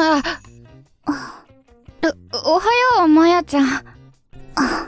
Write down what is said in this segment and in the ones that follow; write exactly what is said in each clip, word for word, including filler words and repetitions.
あお、おはよう、まやちゃん。あ、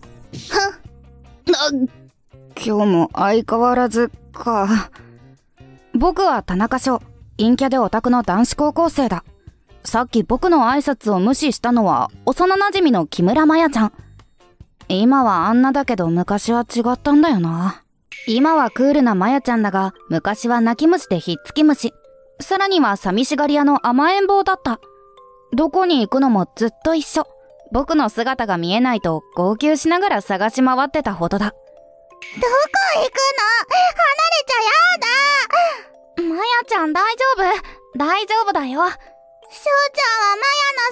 今日も相変わらずか。僕は田中翔、陰キャでオタクの男子高校生だ。さっき僕の挨拶を無視したのは幼馴染の木村まやちゃん。今はあんなだけど昔は違ったんだよな。今はクールなまやちゃんだが、昔は泣き虫でひっつき虫。さらには寂しがり屋の甘えん坊だった。どこに行くのもずっと一緒。僕の姿が見えないと号泣しながら探し回ってたほどだ。どこ行くの？離れちゃやだ。 まやちゃん大丈夫？大丈夫だよ。 翔ちゃんはま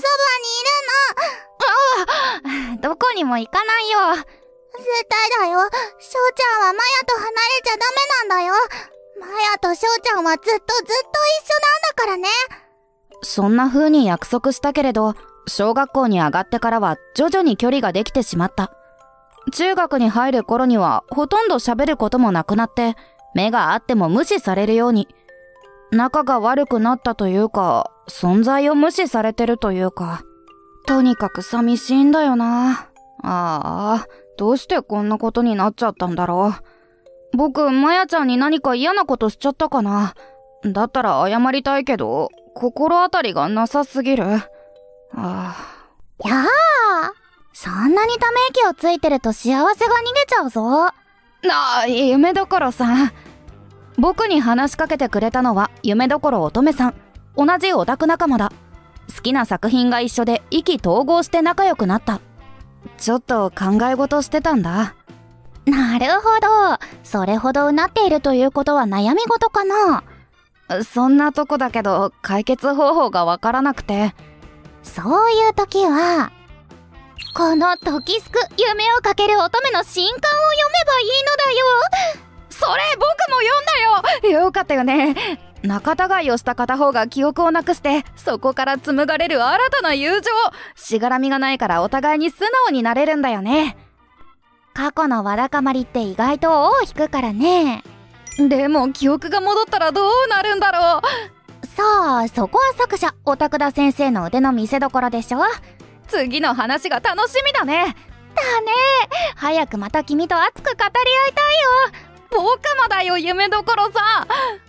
やのそばにいるの。ああ、どこにも行かないよ。 絶対だよ。翔ちゃんはまやと離れちゃダメなんだよ。まやと翔ちゃんはずっとずっと一緒なんだからね。 そんな風に約束したけれど、小学校に上がってからは徐々に距離ができてしまった。中学に入る頃にはほとんど喋ることもなくなって、目があっても無視されるように。仲が悪くなったというか、存在を無視されてるというか。とにかく寂しいんだよな。ああ、どうしてこんなことになっちゃったんだろう。僕、まやちゃんに何か嫌なことしちゃったかな。だったら謝りたいけど、心当たりがなさすぎる。ああ。やあ。そんなにため息をついてると幸せが逃げちゃうぞ。 ああ、夢どころさん。僕に話しかけてくれたのは夢どころ乙女さん。同じオタク仲間だ。好きな作品が一緒で意気投合して仲良くなった。ちょっと考え事してたんだ。 なるほど。それほどうなっているということは悩み事かな。 そんなとこだけど解決方法がわからなくて。 そういう時はこの時すく夢をかける乙女の新刊を読めばいいのだよ。 それ僕も読んだよ。よかったよね。仲違いをした片方が記憶をなくして、そこから紡がれる新たな友情。しがらみがないからお互いに素直になれるんだよね。 過去のわだかまりって意外と尾を引くからね。 でも記憶が戻ったらどうなるんだろう。 さあ、そこは作者オタクダ先生の腕の見せ所でしょ。 次の話が楽しみだね。 だね。早くまた君と熱く語り合いたいよ。 僕もだよ、夢どころさん。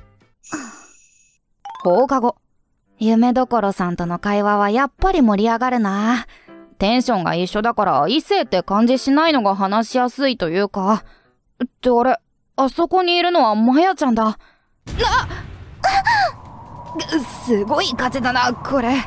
放課後、夢どころさんとの会話はやっぱり盛り上がるな。テンションが一緒だから異性って感じしないのが話しやすいというか。ってあれ、あそこにいるのはまやちゃんだ。なっすごい風だな、これ。まや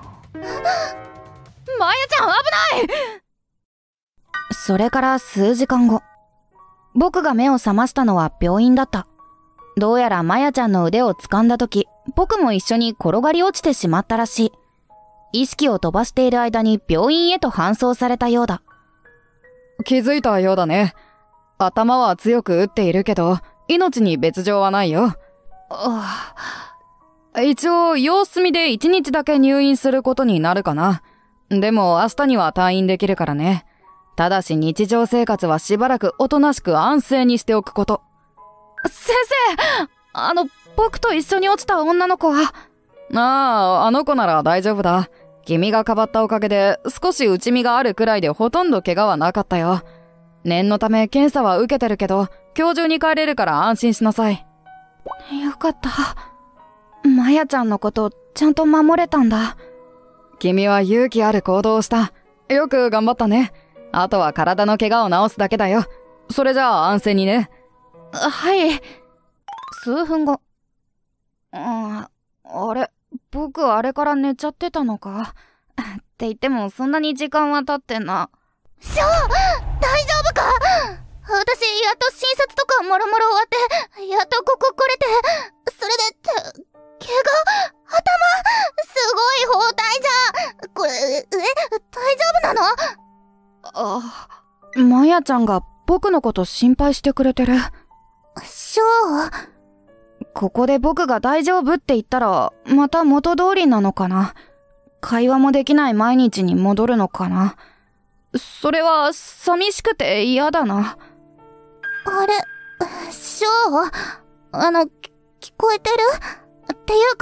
ちゃん危ない。それから数時間後、僕が目を覚ましたのは病院だった。どうやらまやちゃんの腕を掴んだ時、僕も一緒に転がり落ちてしまったらしい。意識を飛ばしている間に病院へと搬送されたようだ。気づいたようだね。頭は強く打っているけど、命に別状はないよ。ああ、一応、様子見で一日だけ入院することになるかな。でも明日には退院できるからね。ただし日常生活はしばらくおとなしく安静にしておくこと。先生、あの、僕と一緒に落ちた女の子は。ああ、あの子なら大丈夫だ。君がかばったおかげで少し内身があるくらいでほとんど怪我はなかったよ。念のため検査は受けてるけど、今日中に帰れるから安心しなさい。よかった。まやちゃんのことちゃんと守れたんだ。君は勇気ある行動をした。よく頑張ったね。あとは体の怪我を治すだけだよ。それじゃあ安静にね。はい。数分後。うん、あれ、僕あれから寝ちゃってたのかって言ってもそんなに時間は経ってんな。 しょう、大丈夫か？私やっと診察とかもろもろ終わってやっとここ来れて、それでって怪我、頭すごい包帯じゃん。これえ大丈夫なの？ あ、まやちゃんが僕のこと心配してくれてる。 しょう、 ここで僕が大丈夫って言ったらまた元通りなのかな。会話もできない毎日に戻るのかな。それは寂しくて嫌だな。 あれ、しょう、あの、聞こえてる？っていうか、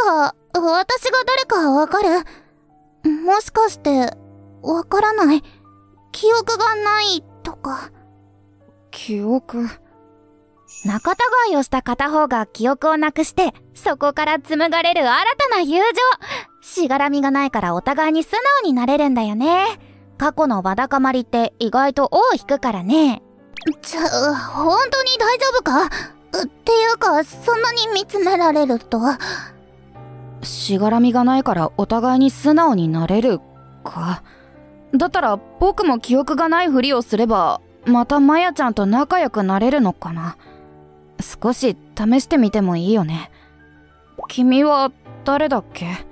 私が誰かわかる？もしかして、わからない？記憶がないとか。 記憶？ 仲違いをした片方が記憶をなくして、そこから紡がれる新たな友情。しがらみがないからお互いに素直になれるんだよね。過去のわだかまりって意外と尾を引くからね。ちょ、本当に大丈夫か？っていうか、そんなに見つめられると。 しがらみがないからお互いに素直になれるか。だったら僕も記憶がないふりをすれば、またマヤちゃんと仲良くなれるのかな。少し試してみてもいいよね。君は誰だっけ？ え、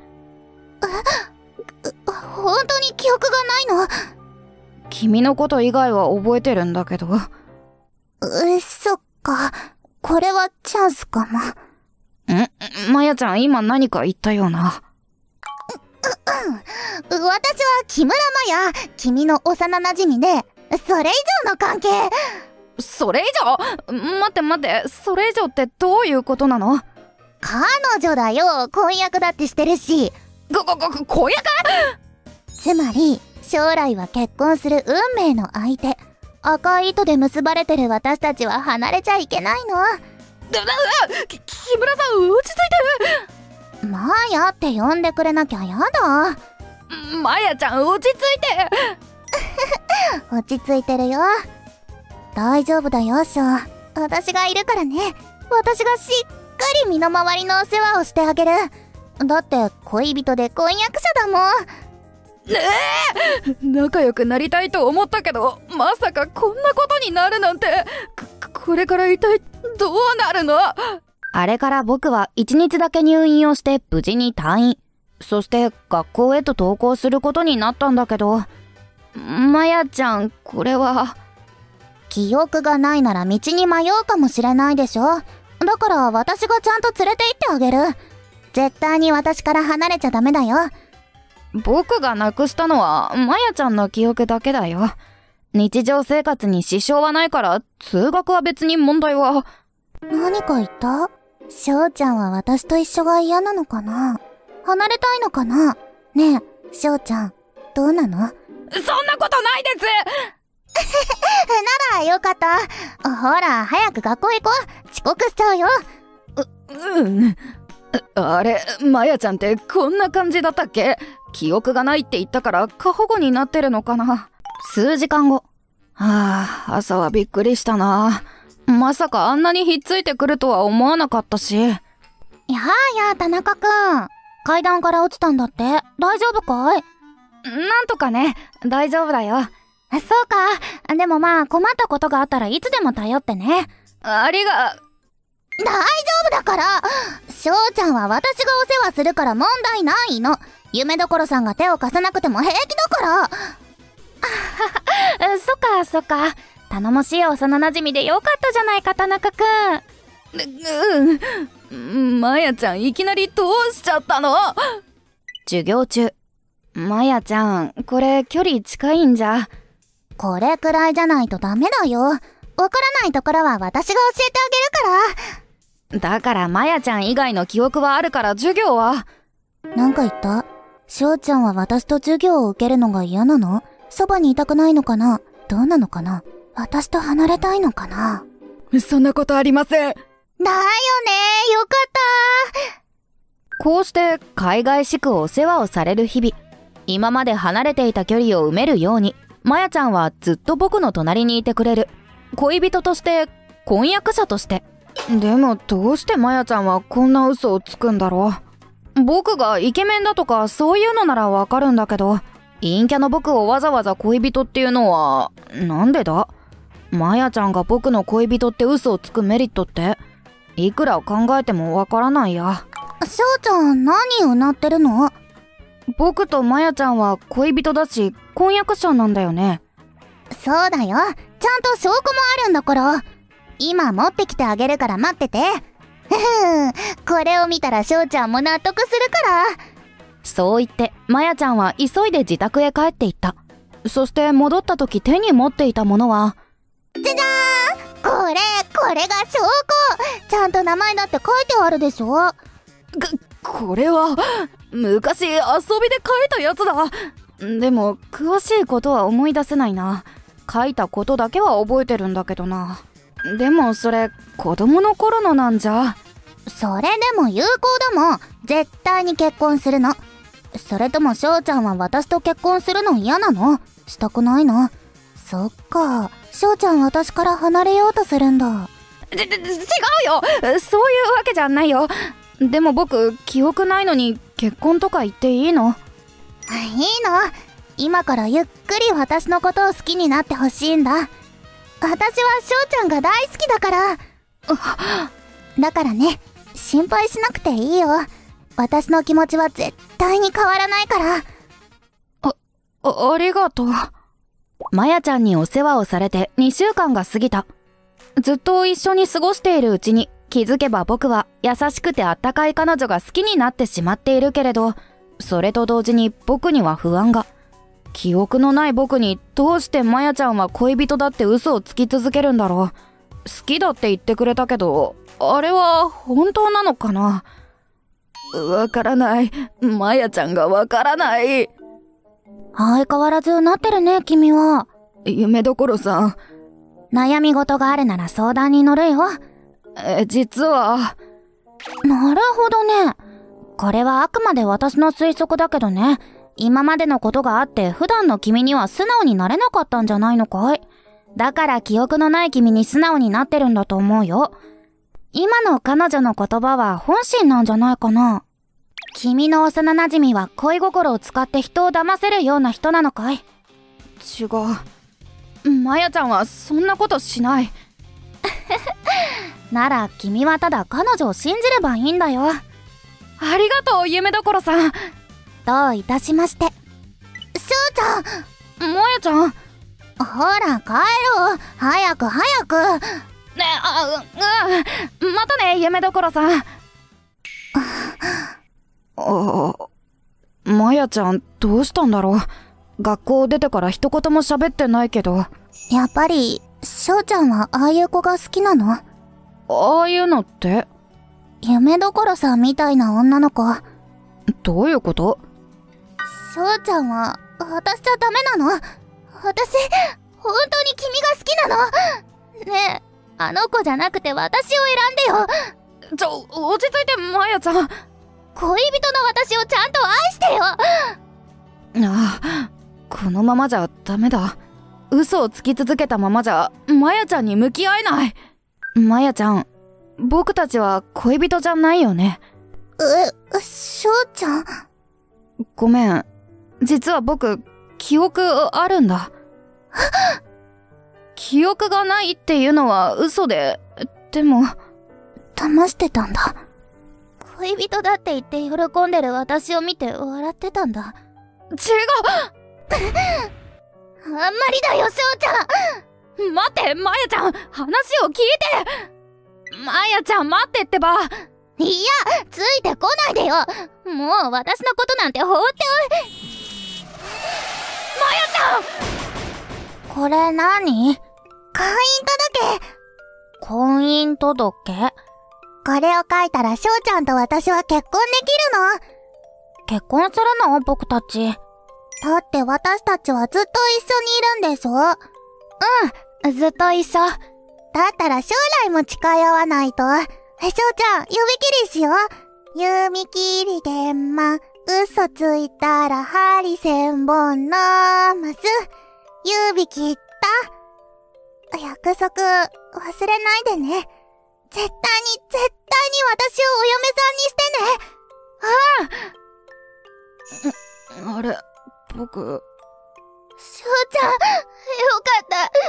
本当に記憶がないの？ 君のこと以外は覚えてるんだけど。 う、そっか。これはチャンスかも。 ん？マヤちゃん今何か言ったような。 う、うん。私は木村マヤ。君の幼馴染で、それ以上の関係。 それ以上？待って待って、それ以上ってどういうことなの？ 彼女だよ。婚約だってしてるし。 ご、ご、ご、婚約？ つまり、将来は結婚する運命の相手。赤い糸で結ばれてる私たちは離れちゃいけないの。 だ、だ、だ、き、木村さん落ち着いて。 マヤって呼んでくれなきゃやだ。 マヤちゃん落ち着いて。 落ち着いてるよ。大丈夫だよ、ショー。私がいるからね。私がしっかり身の回りのお世話をしてあげる。だって恋人で婚約者だもん。 ねえ、仲良くなりたいと思ったけど、まさかこんなことになるなんて。こ、これから一体どうなるの？あれから僕は一日だけ入院をして無事に退院。そして学校へと登校することになったんだけど、マヤちゃん、これは。 記憶がないなら道に迷うかもしれないでしょ。だから私がちゃんと連れて行ってあげる。絶対に私から離れちゃダメだよ。 僕がなくしたのはマヤちゃんの記憶だけだよ。日常生活に支障はないから通学は別に問題は。 何か言った？翔ちゃんは私と一緒が嫌なのかな？離れたいのかな？ねえ、翔ちゃん、どうなの？ そんなことないですならよかった。ほら、早く学校行こう。遅刻しちゃうよ。 う、うん。あれ、マヤちゃんってこんな感じだったっけ？記憶がないって言ったから過保護になってるのかな。数時間後。はあ、朝はびっくりしたな。まさかあんなにひっついてくるとは思わなかったし。やあや、田中くん。階段から落ちたんだって。大丈夫かい？ なんとかね、大丈夫だよ。 そうか。でもまあ、困ったことがあったらいつでも頼ってね。 ありが。 大丈夫だから。翔ちゃんは私がお世話するから問題ないの。夢どころさんが手を貸さなくても平気だから。 そっかそっか。頼もしい幼馴染でよかったじゃないか、田中くん。うん。マヤちゃんいきなりどうしちゃったの？授業中。マヤちゃん、これ距離近いんじゃ。 これくらいじゃないとダメだよ。わからないところは私が教えてあげるから。 だからマヤちゃん以外の記憶はあるから授業は。 なんか言った？翔ちゃんは私と授業を受けるのが嫌なの？そばにいたくないのかな？どうなのかな？私と離れたいのかな？ そんなことありません。だよね、 よかった。 こうして海外しくお世話をされる日々。今まで離れていた距離を埋めるように、マヤちゃんはずっと僕の隣にいてくれる。恋人として、婚約者として。でもどうしてマヤちゃんはこんな嘘をつくんだろう。僕がイケメンだとかそういうのならわかるんだけど、陰キャの僕をわざわざ恋人っていうのは、なんでだ？マヤちゃんが僕の恋人って嘘をつくメリットって、いくら考えてもわからないや。 翔ちゃん、何うなってるの？ 僕とマヤちゃんは恋人だし、婚約者なんだよね。 そうだよ。ちゃんと証拠もあるんだから。今持ってきてあげるから待ってて。ふふん、これを見たら翔ちゃんも納得するから。 そう言って、マヤちゃんは急いで自宅へ帰っていった。そして戻った時手に持っていたものは、 じゃじゃーん！これ、これが証拠！ちゃんと名前だって書いてあるでしょ？ こ、 これは昔遊びで書いたやつだ。でも詳しいことは思い出せないな。書いたことだけは覚えてるんだけどな。でもそれ子供の頃のなんじゃ。 それでも有効だもん。絶対に結婚するの。それとも翔ちゃんは私と結婚するの嫌なの？したくないの？そっか、翔ちゃん私から離れようとするんだ。 ち、ち、違うよ。そういうわけじゃないよ。でも僕記憶ないのに結婚とか言っていいの？ いいの。今からゆっくり私のことを好きになってほしいんだ。私は翔ちゃんが大好きだから。だからね、心配しなくていいよ。私の気持ちは絶対に変わらないから。 あ、あ、ありがとう。まやちゃんにお世話をされてにしゅうかんが過ぎた。ずっと一緒に過ごしているうちに気づけば僕は優しくてあったかい彼女が好きになってしまっているけれど、それと同時に僕には不安が。記憶のない僕にどうしてまやちゃんは恋人だって嘘をつき続けるんだろう。好きだって言ってくれたけど、あれは本当なのかな。わからない。まやちゃんがわからない。 相変わらずなってるね、君は。 夢どころさん。 悩み事があるなら相談に乗るよ。 え、実は。 なるほどね。これはあくまで私の推測だけどね。今までのことがあって普段の君には素直になれなかったんじゃないのかい？だから記憶のない君に素直になってるんだと思うよ。今の彼女の言葉は本心なんじゃないかな。君の幼馴染は恋心を使って人を騙せるような人なのかい？ 違う。まやちゃんはそんなことしない。 なら君はただ彼女を信じればいいんだよ。 ありがとう、夢どころさん。 どういたしまして。翔ちゃん、 まやちゃん。 ほら帰ろう。早く早く。 ね、あ、うん、またね、夢どころさん。あ、まやちゃんどうしたんだろう。学校出てから一言も喋ってないけど。 やっぱり翔ちゃんはああいう子が好きなの？ ああいうのって？ 夢どころさんみたいな女の子。 どういうこと？ 翔ちゃんは私じゃダメなの？私本当に君が好きなの？ねえ、あの子じゃなくて私を選んでよ。 ちょ、落ち着いて、まやちゃん。 恋人の私をちゃんと愛してよ。 ああ、このままじゃダメだ。嘘をつき続けたままじゃまやちゃんに向き合えない。まやちゃん、僕たちは恋人じゃないよね。 え、翔ちゃん。 ごめん、実は僕記憶あるんだ。記憶がないっていうのは嘘で、でも騙してたんだ。恋人だって言って喜んでる私を見て笑ってたんだ。 違う。 あんまりだよ、翔ちゃん。待って、まやちゃん、話を聞いて。まやちゃん、待ってってば。 いや、ついてこないでよ。もう私のことなんて放っておい。 まやちゃん。 これ何？婚姻届。婚姻届？これを書いたら翔ちゃんと私は結婚できるの？結婚するの？僕たち。だって私たちはずっと一緒にいるんでしょ？ うん、ずっと一緒。だったら将来も誓い合わないと。翔ちゃん、指切りしよう。指切りでま、嘘ついたら針千本のます。指切った。約束、忘れないでね。絶対に、絶対に私をお嫁さんにしてね。ああ。あれ、僕。 翔ちゃん、よかった。よか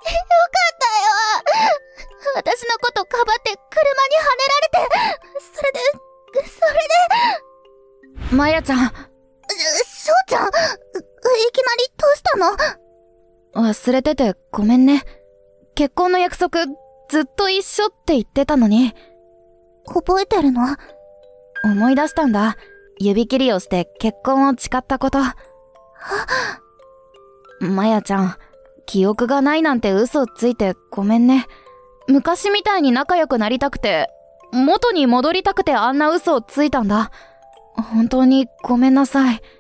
ったよ。私のことかばって車にはねられて、それで、それで。まやちゃん。 翔ちゃん、いきなりどうしたの？ 忘れててごめんね。結婚の約束、ずっと一緒って言ってたのに。 覚えてるの？ 思い出したんだ。指切りをして結婚を誓ったこと。まやちゃん、記憶がないなんて嘘ついてごめんね。昔みたいに仲良くなりたくて、元に戻りたくてあんな嘘をついたんだ。 本当にごめんなさい。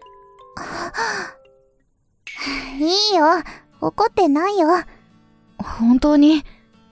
いいよ、怒ってないよ。 本当に？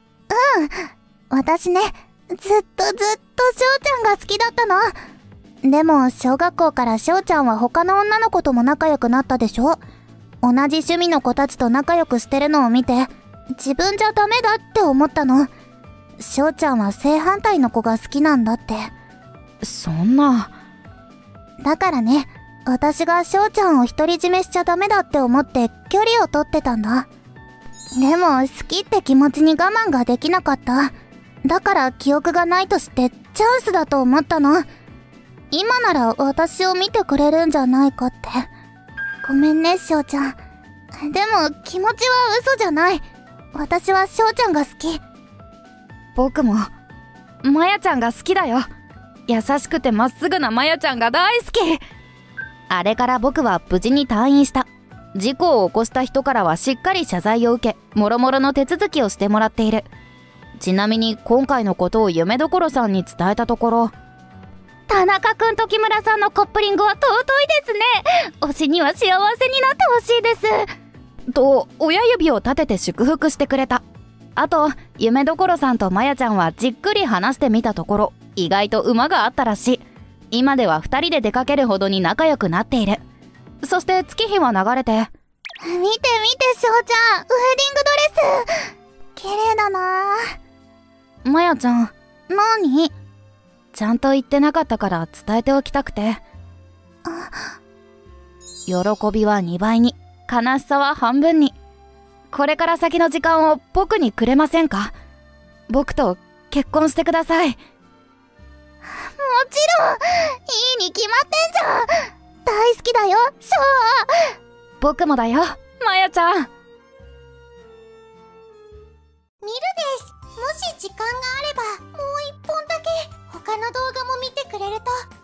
私ね、ずっとずっと翔ちゃんが好きだったの。でも小学校から翔ちゃんは他の女の子とも仲良くなったでしょ。同じ趣味の子たちと仲良くしてるのを見て、自分じゃダメだって思ったの。翔ちゃんは正反対の子が好きなんだって。 そんな。 だからね、私が翔ちゃんを独り占めしちゃダメだって思って距離を取ってたんだ。でも好きって気持ちに我慢ができなかった。だから記憶がないとしてチャンスだと思ったの。今なら私を見てくれるんじゃないかって。ごめんね、翔ちゃん。でも気持ちは嘘じゃない。私は翔ちゃんが好き。 僕もマヤちゃんが好きだよ。優しくてまっすぐなマヤちゃんが大好き。あれから僕は無事に退院した。事故を起こした人からはしっかり謝罪を受け、もろもろの手続きをしてもらっている。ちなみに今回のことを夢どころさんに伝えたところ、 田中くんと木村さんのカップリングは尊いですね。推しには幸せになってほしいです。 と親指を立てて祝福してくれた。あと夢どころさんとまやちゃんはじっくり話してみたところ、意外と馬があったらしい。今ではふたりで出かけるほどに仲良くなっている。そして月日は流れて、 見て見て翔ちゃん、ウェディングドレス綺麗だな。 まやちゃん、 何？ ちゃんと言ってなかったから伝えておきたくて。喜びはにばいに、悲しさは半分に。これから先の時間を僕にくれませんか？僕と結婚してください。もちろん、いいに決まってんじゃん。大好きだよ、翔。 僕もだよ、まやちゃん。 ミルです。もし時間があればもう一本だけ他の動画も見てくれると